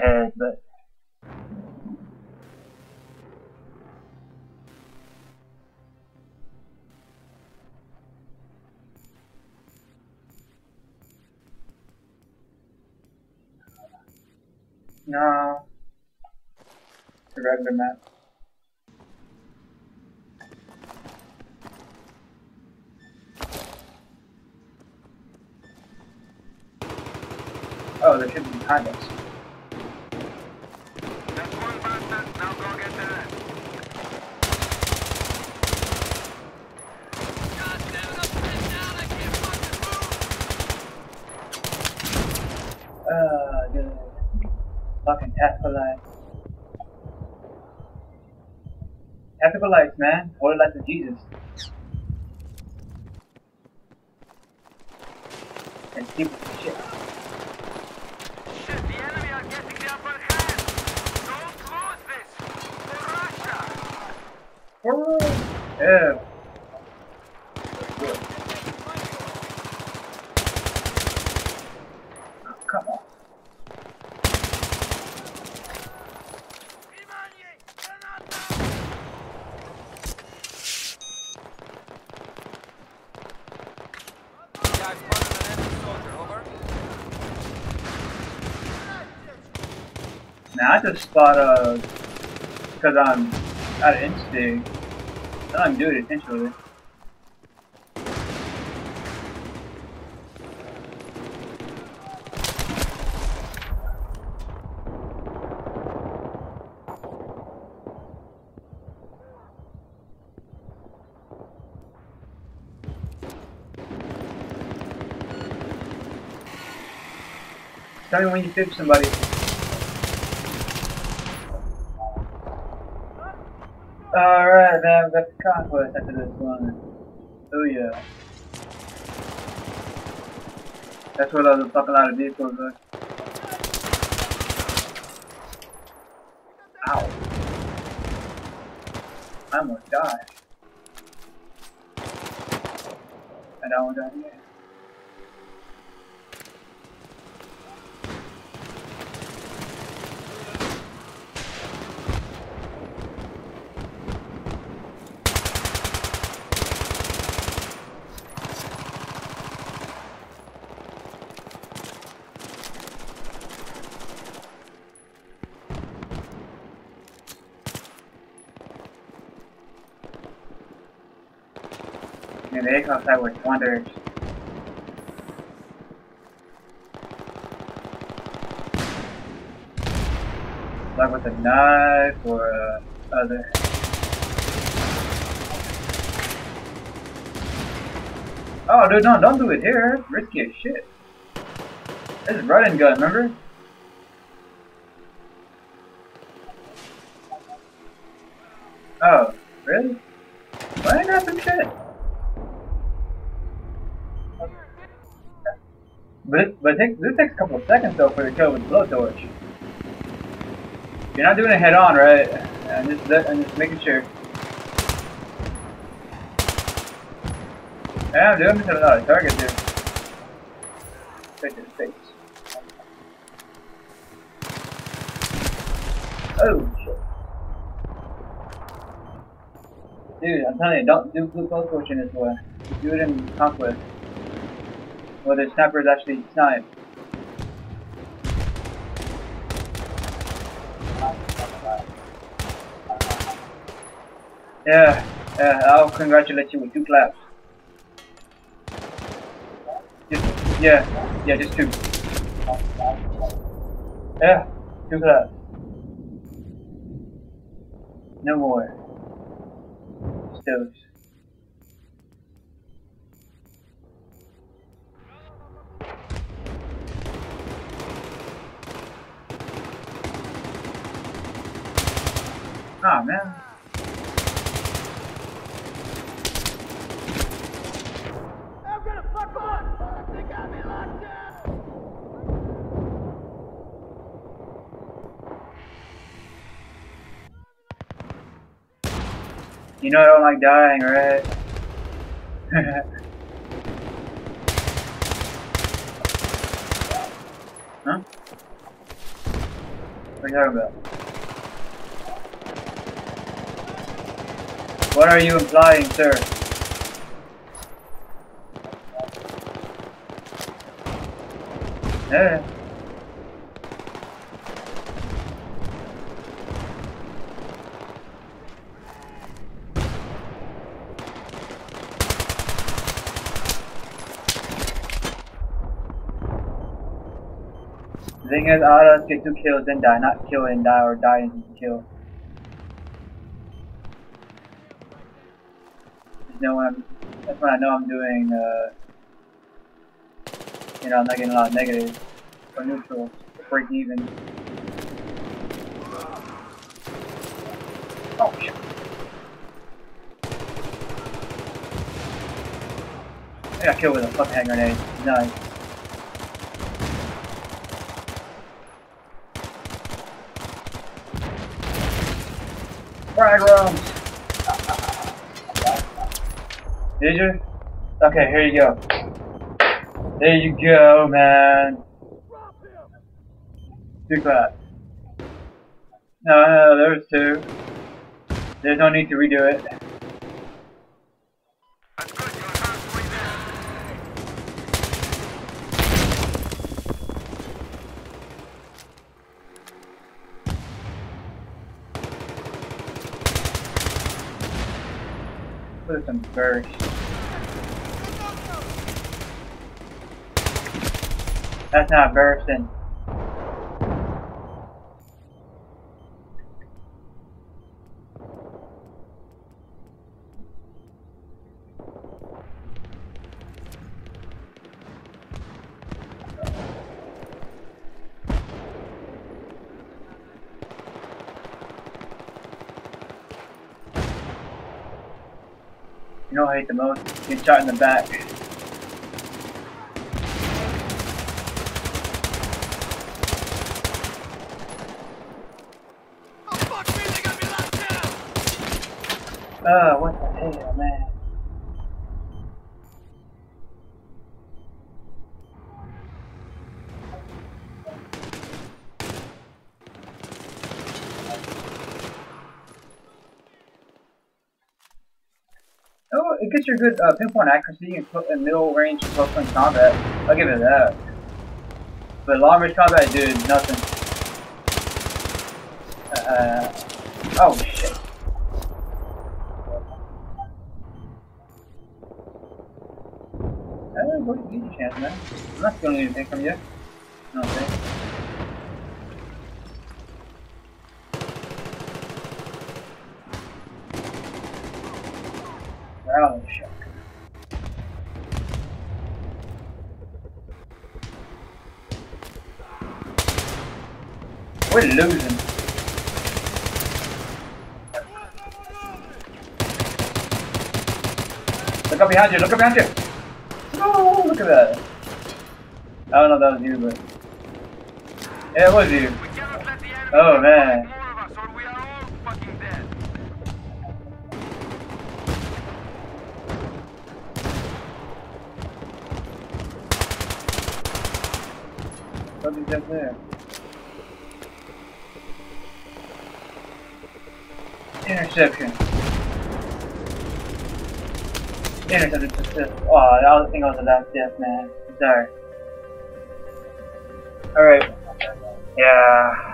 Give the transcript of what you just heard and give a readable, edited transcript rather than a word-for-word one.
head, but no, it's a regular map. Oh, there should be behind us. That's one bastard. Now go get that. God damn it, I'm sitting down. I can't fucking move. Dude. Fucking tactical lights. Tactical lights, man. Order lights of Jesus. And keep shit. Shit, the enemy are getting the upper hand. Don't lose this. For Russia. Yeah. Oh, come on. Guys, spotted an enemy soldier. Over. Now I just thought because I'm out of instinct. I don't do it intentionally. Tell me when you fix somebody. Alright, man, we got the conquest after this one. Oh yeah. That's where there's a fucking lot of vehicles are. Ow. I almost died. And I almost died here. And the egg outside was wonders. Like with a knife or other. Oh, dude, no, don't do it here. Risky as shit. This is running gun, remember? Oh, really? Why ain't that some shit? But this takes a couple of seconds though for the kill with the blowtorch. You're not doing it head on, right? And just making sure. Yeah, I'm doing a lot of targets here. Straight to the face. Oh shit. Dude, I'm telling you, don't do blue blowtorch in this way. Do it in Conquest. Where the snipers actually snipe. Yeah, I'll congratulate you with 2 claps. Just 2. Yeah, 2 claps. No more. Stills. Ah, man. I'm gonna fuck on! They got me locked down! You know I don't like dying, right? Huh? What are you talking about? What are you implying, sir? Yeah. The thing is, all of us get 2 kills then die, not kill and die or die and kill. Just know when that's when I know I'm doing, you know, I'm not getting a lot of negatives or neutrals to break even. Oh shit. I got killed with a fucking hand grenade. Nice. Frag rounds! Did you? Okay, here you go. There you go, man. Too fast. No, there was 2. There's no need to redo it. That's good, you're halfway there. Put some burst. That's not bursting. You know what I hate the most? Get shot in the back. Oh fuck me, they got me locked down! What the hell, man? Oh, it gets your good pinpoint accuracy and middle range close range combat. I'll give it that. But long range combat, dude, nothing. Oh shit. Go get your chance, man. I'm not stealing anything from you. I don't think. Oh shit. We're losing. Look up behind you, look up behind you! No, look at that. I don't know if that was you, but... Yeah, it was you. We cannot let the enemy Oh, man. more of us or we are all fucking dead. Something's up there. Interception. Interception. Oh, I think I was about death, man. I'm sorry. Alright. Yeah.